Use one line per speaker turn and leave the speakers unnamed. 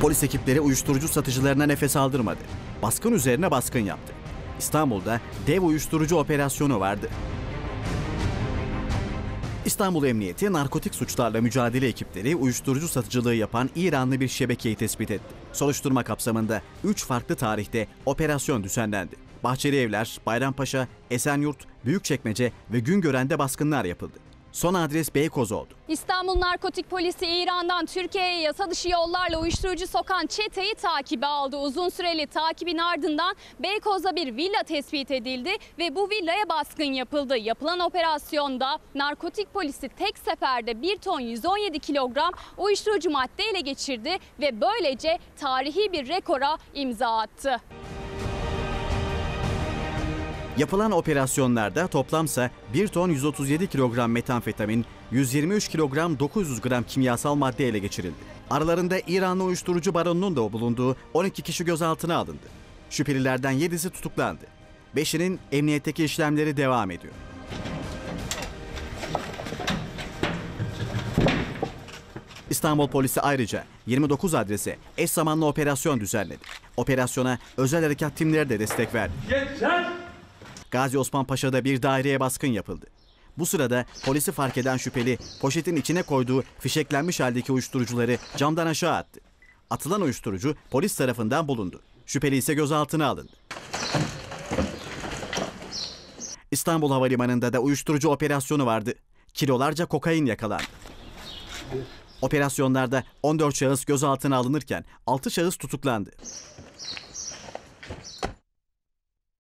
Polis ekipleri uyuşturucu satıcılarına nefes aldırmadı. Baskın üzerine baskın yaptı. İstanbul'da dev uyuşturucu operasyonu vardı. İstanbul Emniyeti narkotik suçlarla mücadele ekipleri uyuşturucu satıcılığı yapan İranlı bir şebekeyi tespit etti. Soruşturma kapsamında 3 farklı tarihte operasyon düzenlendi. Bahçelievler, Bayrampaşa, Esenyurt, Büyükçekmece ve Güngören'de baskınlar yapıldı. Son adres Beykoz oldu.
İstanbul Narkotik Polisi İran'dan Türkiye'ye yasa dışı yollarla uyuşturucu sokan çeteyi takibe aldı. Uzun süreli takibin ardından Beykoz'da bir villa tespit edildi ve bu villaya baskın yapıldı. Yapılan operasyonda narkotik polisi tek seferde 1 ton 117 kilogram uyuşturucu madde ele geçirdi ve böylece tarihi bir rekora imza attı.
Yapılan operasyonlarda toplamsa 1 ton 137 kilogram metamfetamin, 123 kilogram 900 gram kimyasal madde ele geçirildi. Aralarında İranlı uyuşturucu baronunun da bulunduğu 12 kişi gözaltına alındı. Şüphelilerden 7'si tutuklandı. 5'inin emniyetteki işlemleri devam ediyor. İstanbul Polisi ayrıca 29 adrese eş zamanlı operasyon düzenledi. Operasyona özel harekat timleri de destek verdi. Gazi Osman Paşa'da bir daireye baskın yapıldı. Bu sırada polisi fark eden şüpheli poşetin içine koyduğu fişeklenmiş haldeki uyuşturucuları camdan aşağı attı. Atılan uyuşturucu polis tarafından bulundu. Şüpheli ise gözaltına alındı. İstanbul Havalimanı'nda da uyuşturucu operasyonu vardı. Kilolarca kokain yakalandı. Operasyonlarda 14 şahıs gözaltına alınırken 6 şahıs tutuklandı.